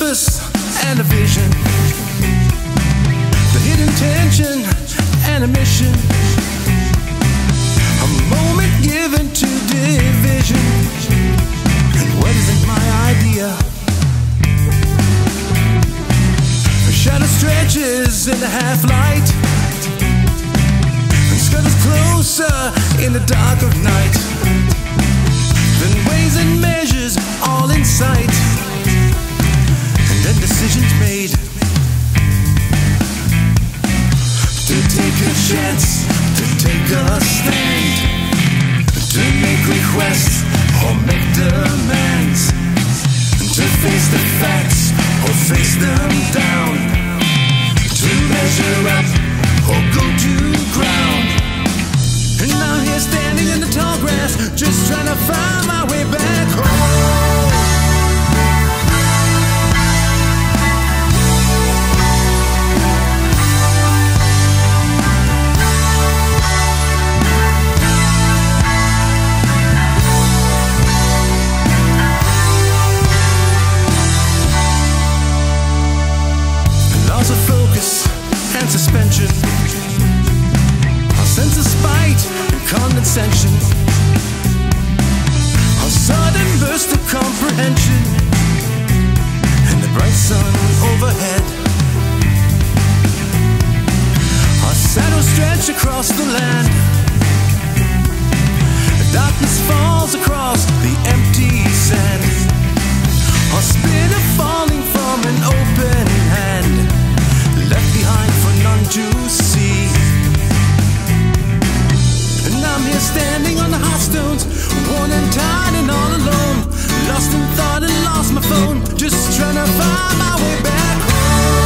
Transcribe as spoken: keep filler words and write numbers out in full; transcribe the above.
purpose and a vision, the hidden tension and a mission, a moment given to division. And what isn't my idea? A shadow stretches in the half-light and scuttles closer in the dark of night. Then weighs and measures all in sight, and then decisions made to take a chance, to take a stand, to make requests or make demands, to face the facts or face them down, to measure up or go to ground. And I'm here standing in the tall grass, just trying to find my way back home. Loss of focus and suspension, a sense of spite and condescension, a sudden burst of comprehension, and the bright sun overhead. A shadow stretch across the land, darkness falls across the empty sand, a spirit falling from an open hand, left behind for none to see. And I'm here standing on the hot stones, worn and tired and all alone, lost in thought and lost my phone, just trying to find my way back home.